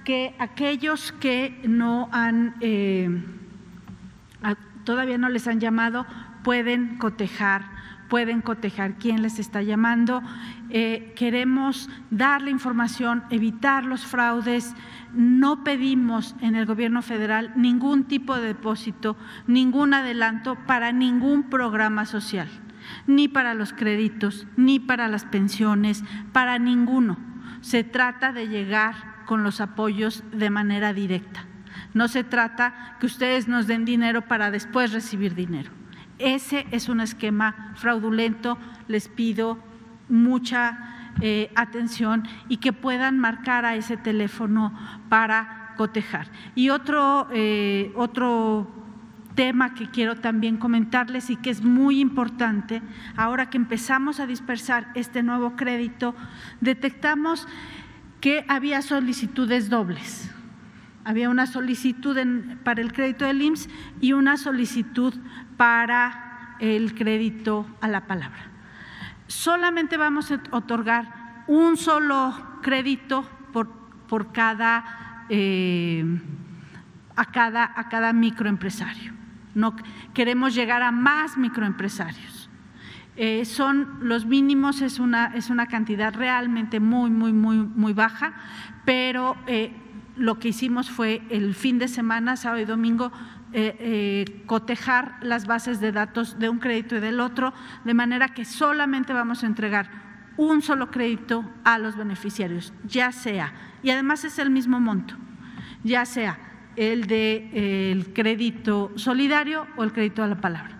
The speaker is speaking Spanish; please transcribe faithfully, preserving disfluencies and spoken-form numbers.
que aquellos que no han, eh, todavía no les han llamado, pueden cotejar, pueden cotejar quién les está llamando. Eh, queremos dar la información, evitar los fraudes. No pedimos en el gobierno federal ningún tipo de depósito, ningún adelanto para ningún programa social, ni para los créditos, ni para las pensiones, para ninguno. Se trata de llegar con los apoyos de manera directa. No se trata que ustedes nos den dinero para después recibir dinero. Ese es un esquema fraudulento. Les pido mucha eh, atención y que puedan marcar a ese teléfono para cotejar. Y otro, eh, otro tema que quiero también comentarles y que es muy importante, ahora que empezamos a dispersar este nuevo crédito, detectamos que había solicitudes dobles. Había una solicitud en, para el crédito del I M S S y una solicitud para el crédito a la palabra. Solamente vamos a otorgar un solo crédito por, por cada, eh, a cada, a cada microempresario. No queremos llegar a más microempresarios. Eh, son los mínimos, es una, es una cantidad realmente muy, muy, muy, muy baja, pero eh, lo que hicimos fue el fin de semana, sábado y domingo, eh, eh, cotejar las bases de datos de un crédito y del otro, de manera que solamente vamos a entregar un solo crédito a los beneficiarios, ya sea, y además es el mismo monto, ya sea el de eh, el crédito solidario o el crédito a la palabra.